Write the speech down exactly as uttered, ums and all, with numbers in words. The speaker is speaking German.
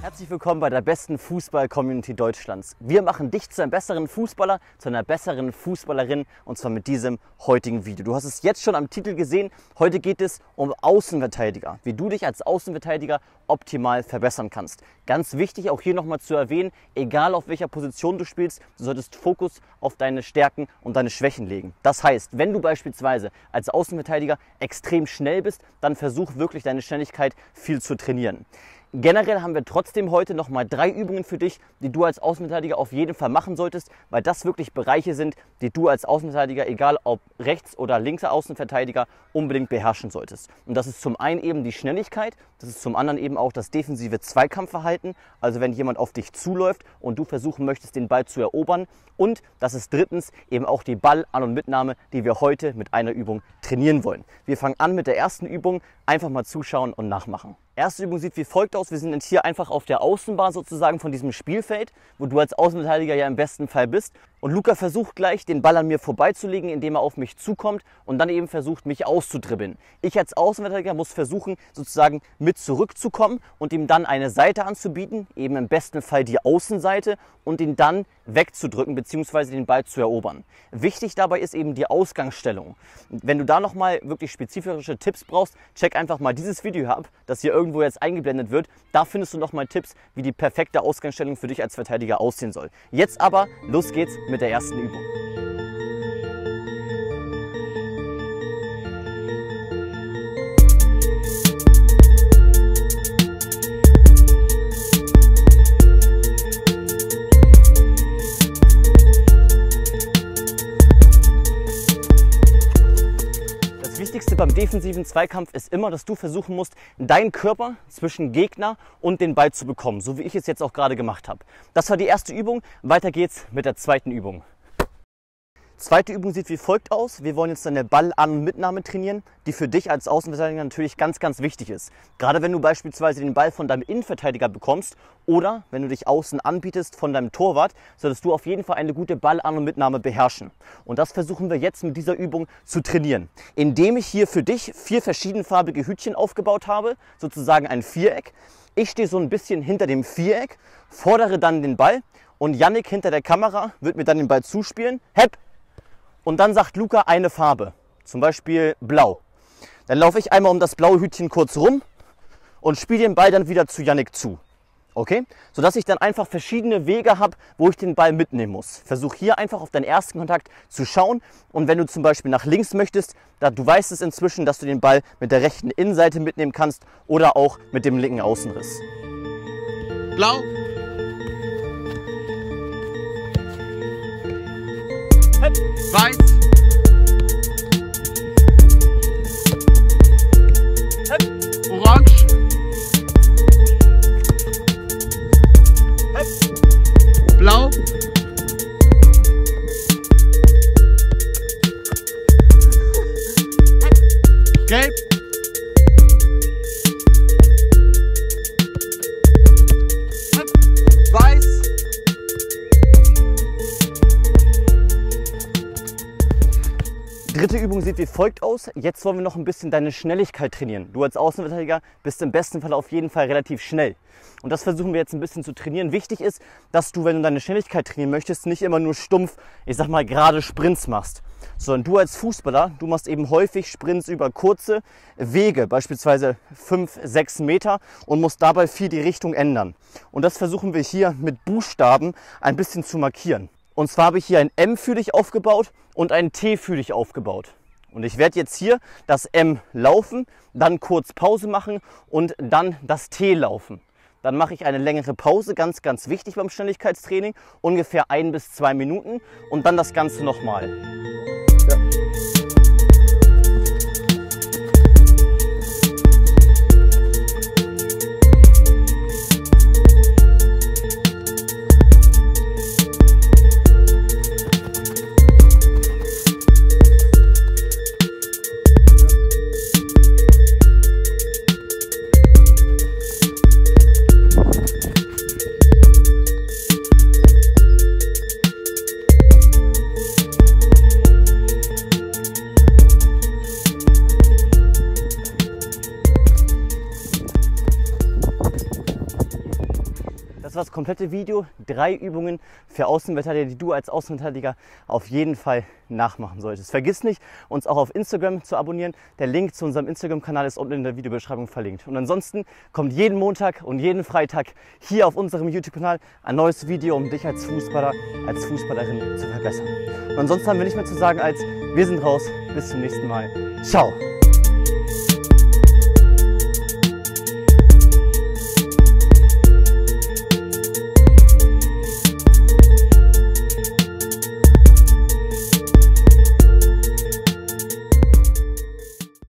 Herzlich willkommen bei der besten Fußball-Community Deutschlands. Wir machen dich zu einem besseren Fußballer, zu einer besseren Fußballerin, und zwar mit diesem heutigen Video. Du hast es jetzt schon am Titel gesehen. Heute geht es um Außenverteidiger, wie du dich als Außenverteidiger optimal verbessern kannst. Ganz wichtig auch hier nochmal zu erwähnen, egal auf welcher Position du spielst, du solltest Fokus auf deine Stärken und deine Schwächen legen. Das heißt, wenn du beispielsweise als Außenverteidiger extrem schnell bist, dann versuch wirklich deine Schnelligkeit viel zu trainieren. Generell haben wir trotzdem heute noch mal drei Übungen für dich, die du als Außenverteidiger auf jeden Fall machen solltest, weil das wirklich Bereiche sind, die du als Außenverteidiger, egal ob rechts- oder linker Außenverteidiger, unbedingt beherrschen solltest. Und das ist zum einen eben die Schnelligkeit, das ist zum anderen eben auch das defensive Zweikampfverhalten, also wenn jemand auf dich zuläuft und du versuchen möchtest, den Ball zu erobern. Und das ist drittens eben auch die Ballan- und Mitnahme, die wir heute mit einer Übung trainieren wollen. Wir fangen an mit der ersten Übung, einfach mal zuschauen und nachmachen. Erste Übung sieht wie folgt aus. Wir sind jetzt hier einfach auf der Außenbahn sozusagen von diesem Spielfeld, wo du als Außenverteidiger ja im besten Fall bist. Und Luca versucht gleich, den Ball an mir vorbeizulegen, indem er auf mich zukommt und dann eben versucht, mich auszudribbeln. Ich als Außenverteidiger muss versuchen, sozusagen mit zurückzukommen und ihm dann eine Seite anzubieten, eben im besten Fall die Außenseite, und ihn dann wegzudrücken bzw. den Ball zu erobern. Wichtig dabei ist eben die Ausgangsstellung. Wenn du da nochmal wirklich spezifische Tipps brauchst, check einfach mal dieses Video ab, das hier irgendwo jetzt eingeblendet wird. Da findest du nochmal Tipps, wie die perfekte Ausgangsstellung für dich als Verteidiger aussehen soll. Jetzt aber, los geht's mit der ersten Übung. Das Wichtigste beim defensiven Zweikampf ist immer, dass du versuchen musst, deinen Körper zwischen Gegner und den Ball zu bekommen, so wie ich es jetzt auch gerade gemacht habe. Das war die erste Übung. Weiter geht's mit der zweiten Übung. Zweite Übung sieht wie folgt aus. Wir wollen jetzt eine Ballan- und Mitnahme trainieren, die für dich als Außenverteidiger natürlich ganz, ganz wichtig ist. Gerade wenn du beispielsweise den Ball von deinem Innenverteidiger bekommst oder wenn du dich außen anbietest von deinem Torwart, solltest du auf jeden Fall eine gute Ballan- und Mitnahme beherrschen. Und das versuchen wir jetzt mit dieser Übung zu trainieren, indem ich hier für dich vier verschiedenfarbige Hütchen aufgebaut habe, sozusagen ein Viereck. Ich stehe so ein bisschen hinter dem Viereck, fordere dann den Ball und Yannick hinter der Kamera wird mir dann den Ball zuspielen. Hepp! Und dann sagt Luca eine Farbe, zum Beispiel blau. Dann laufe ich einmal um das blaue Hütchen kurz rum und spiele den Ball dann wieder zu Yannick zu. Okay? Sodass ich dann einfach verschiedene Wege habe, wo ich den Ball mitnehmen muss. Versuch hier einfach auf deinen ersten Kontakt zu schauen. Und wenn du zum Beispiel nach links möchtest, da, du weißt es inzwischen, dass du den Ball mit der rechten Innenseite mitnehmen kannst oder auch mit dem linken Außenriss. Blau. Weiß. Orange. Blau. Gelb. Weiß. Dritte Übung sieht wie folgt aus. Jetzt wollen wir noch ein bisschen deine Schnelligkeit trainieren. Du als Außenverteidiger bist im besten Fall auf jeden Fall relativ schnell. Und das versuchen wir jetzt ein bisschen zu trainieren. Wichtig ist, dass du, wenn du deine Schnelligkeit trainieren möchtest, nicht immer nur stumpf, ich sag mal, gerade Sprints machst. Sondern du als Fußballer, du machst eben häufig Sprints über kurze Wege, beispielsweise fünf, sechs Meter, und musst dabei viel die Richtung ändern. Und das versuchen wir hier mit Buchstaben ein bisschen zu markieren. Und zwar habe ich hier ein M für dich aufgebaut und ein T für dich aufgebaut. Und ich werde jetzt hier das M laufen, dann kurz Pause machen und dann das T laufen. Dann mache ich eine längere Pause, ganz, ganz wichtig beim Schnelligkeitstraining, ungefähr ein bis zwei Minuten, und dann das Ganze nochmal. Ja. war das komplette Video. Drei Übungen für Außenverteidiger, die du als Außenverteidiger auf jeden Fall nachmachen solltest. Vergiss nicht, uns auch auf Instagram zu abonnieren. Der Link zu unserem Instagram-Kanal ist unten in der Videobeschreibung verlinkt. Und ansonsten kommt jeden Montag und jeden Freitag hier auf unserem YouTube-Kanal ein neues Video, um dich als Fußballer, als Fußballerin zu verbessern. Und ansonsten haben wir nicht mehr zu sagen als: Wir sind raus. Bis zum nächsten Mal. Ciao.